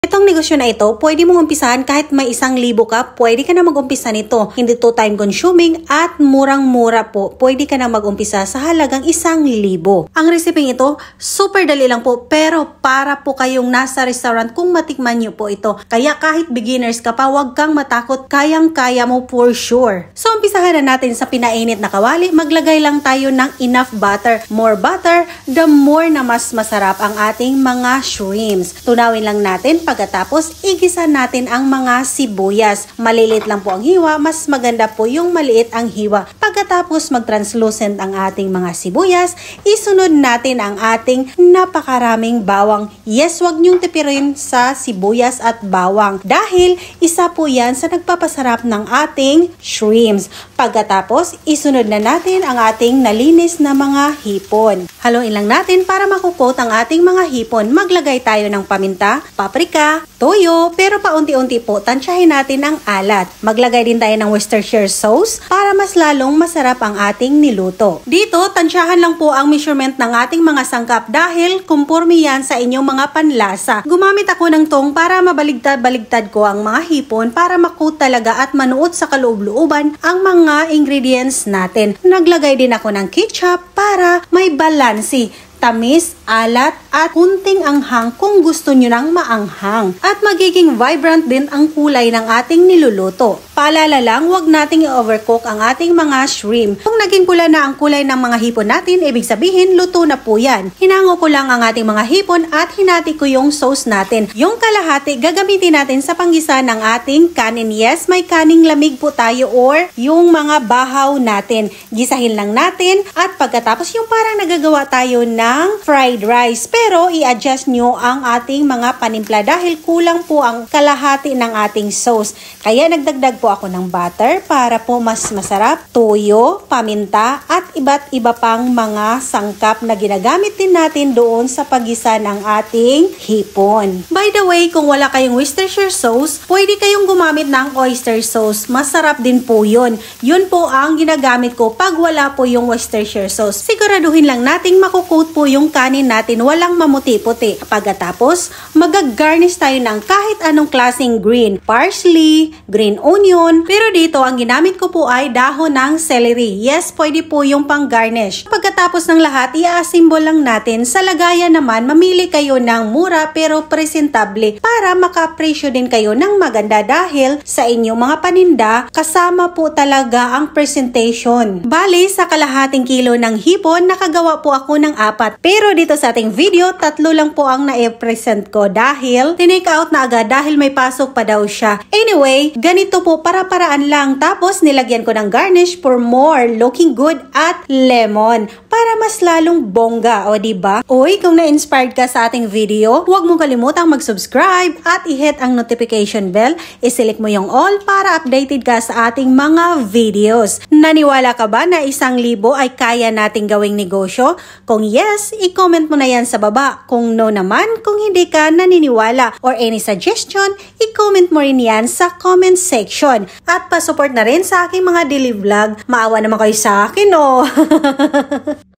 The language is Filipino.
Itong negosyo na ito, pwede mong umpisahan kahit may 1,000 ka, pwede ka na mag-umpisa nito. Hindi to time consuming at murang-mura po. Pwede ka na mag-umpisa sa halagang 1,000. Ang resepeng ito, super dali lang po, pero para po kayong nasa restaurant kung matikman nyo po ito. Kaya kahit beginners ka pa, huwag kang matakot, kayang-kaya mo for sure. So umpisahan na natin sa pinainit na kawali. Maglagay lang tayo ng enough butter. More butter, the more na mas masarap ang ating mga shrimps. Tunawin lang natin. Pagkatapos, igisa natin ang mga sibuyas. Malilit lang po ang hiwa, mas maganda po yung maliit ang hiwa. Pagkatapos mag-translucent ang ating mga sibuyas, isunod natin ang ating napakaraming bawang. Yes, wag niyong tipirin sa sibuyas at bawang dahil isa po yan sa nagpapasarap ng ating shrimps. Pagkatapos, isunod na natin ang ating nalinis na mga hipon. Haluin lang natin para makukot ang ating mga hipon. Maglagay tayo ng paminta, paprika, toyo, pero paunti-unti po, tansyahin natin ang alat. Maglagay din tayo ng Worcestershire sauce para mas lalong masarap ang ating niluto. Dito, tansyahan lang po ang measurement ng ating mga sangkap dahil kumpurmi yan sa inyong mga panlasa. Gumamit ako ng tong para mabaligtad-baligtad ko ang mga hipon para makut talaga at manuot sa kaloob-looban ang mga ingredients natin. Naglagay din ako ng ketchup para may balansi. Tamis, alat, at kunting anghang kung gusto nyo ng maanghang. At magiging vibrant din ang kulay ng ating niluluto. Paalala lang, huwag nating i-overcook ang ating mga shrimp. Kung naging pula na ang kulay ng mga hipon natin, ibig sabihin, luto na po yan. Hinango ko lang ang ating mga hipon at hinati ko yung sauce natin. Yung kalahati, gagamitin natin sa panggisa ng ating kanin. Yes, may kaning lamig po tayo or yung mga bahaw natin. Gisahin lang natin at pagkatapos yung parang nagagawa tayo ng fried rice. Pero i-adjust nyo ang ating mga panimpla dahil kulang po ang kalahati ng ating sauce. Kaya nagdagdag po ako ng butter para po mas masarap, toyo, paminta at iba't iba pang mga sangkap na ginagamit din natin doon sa paggisa ng ating hipon. By the way, kung wala kayong Worcestershire sauce, pwede kayong gumamit ng oyster sauce. Masarap din po yun. Yun po ang ginagamit ko pag wala po yung Worcestershire sauce. Siguraduhin lang nating makukot po yung kanin natin walang mamuti-puti. Pagkatapos, mag-garnish tayo ng kahit anong klaseng green. Parsley, green onion. Pero dito, ang ginamit ko po ay dahon ng celery. Yes, pwede po yung pang-garnish. Pagkatapos ng lahat, i-assemble lang natin. Sa lagayan naman, mamili kayo ng mura pero presentable para makapresyo din kayo ng maganda dahil sa inyong mga paninda, kasama po talaga ang presentation. Bali, sa kalahating kilo ng hipon, nakagawa po ako ng 4. Pero dito sa ating video, 3 lang po ang na-present ko dahil tinake out na agad dahil may pasok pa daw siya. Anyway, ganito po para-paraan lang. Tapos nilagyan ko ng garnish for more looking good at lemon para mas lalong bongga, o diba? Uy, kung na-inspired ka sa ating video, huwag mong kalimutang mag-subscribe at i-hit ang notification bell. I-select mo yung all para updated ka sa ating mga videos. Naniwala ka ba na 1,000 ay kaya nating gawing negosyo? Kung yes, i-comment mo na yan sa baba. Kung no naman, kung hindi ka naniniwala or any suggestion, i-comment mo rin yan sa comment section. At pa-support na rin sa aking mga daily vlog. Maawa naman kayo sa akin, oh!